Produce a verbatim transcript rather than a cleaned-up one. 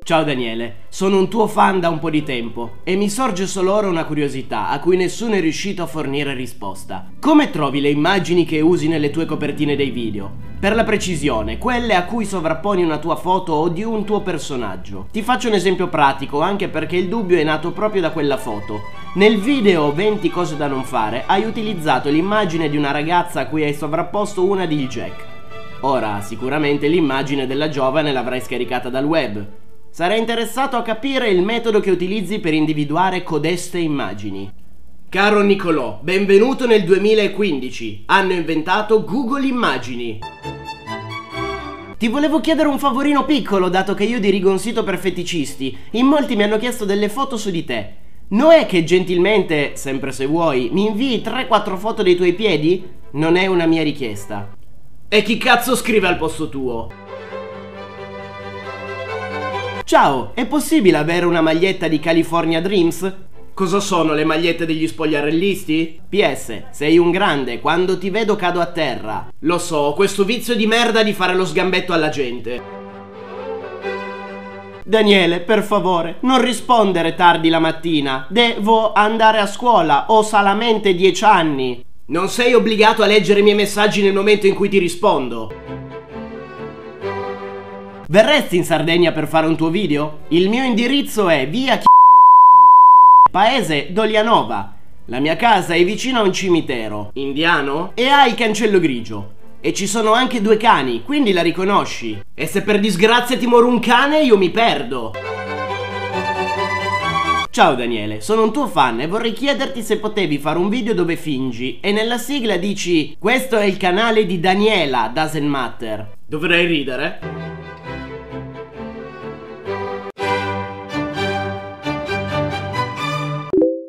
Ciao Daniele, sono un tuo fan da un po' di tempo e mi sorge solo ora una curiosità a cui nessuno è riuscito a fornire risposta. Come trovi le immagini che usi nelle tue copertine dei video? Per la precisione, quelle a cui sovrapponi una tua foto o di un tuo personaggio. Ti faccio un esempio pratico anche perché il dubbio è nato proprio da quella foto. Nel video venti cose da non fare hai utilizzato l'immagine di una ragazza a cui hai sovrapposto una di Jack. Ora, sicuramente l'immagine della giovane l'avrai scaricata dal web. Sarei interessato a capire il metodo che utilizzi per individuare codeste immagini. Caro Nicolò, benvenuto nel duemilaquindici. Hanno inventato Google Immagini. Ti volevo chiedere un favorino piccolo, dato che io dirigo un sito per feticisti. In molti mi hanno chiesto delle foto su di te. Non è che gentilmente, sempre se vuoi, mi invii tre quattro foto dei tuoi piedi? Non è una mia richiesta. E chi cazzo scrive al posto tuo? Ciao, è possibile avere una maglietta di California Dreams? Cosa sono le magliette degli spogliarellisti? P S, sei un grande, quando ti vedo cado a terra. Lo so, questo vizio di merda di fare lo sgambetto alla gente. Daniele, per favore, non rispondere tardi la mattina. Devo andare a scuola, ho solamente dieci anni. Non sei obbligato a leggere i miei messaggi nel momento in cui ti rispondo. Verresti in Sardegna per fare un tuo video? Il mio indirizzo è via Chi... paese Dolianova. La mia casa è vicino a un cimitero indiano e ha il cancello grigio. E ci sono anche due cani, quindi la riconosci. E se per disgrazia ti muore un cane, io mi perdo. Ciao Daniele, sono un tuo fan e vorrei chiederti se potevi fare un video dove fingi e nella sigla dici: questo è il canale di Daniela, doesn't matter. Dovrei ridere?